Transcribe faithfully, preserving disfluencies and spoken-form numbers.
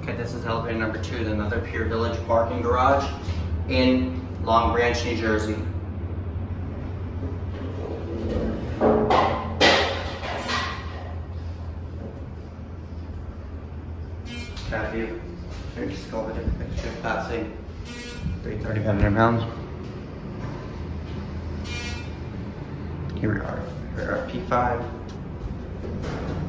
Okay, this is elevator number two, another Pure Village parking garage in Long Branch, New Jersey. That view. Here, just go over the picture passing three hundred thirty-five hundred pounds. Here we are. Here are P five.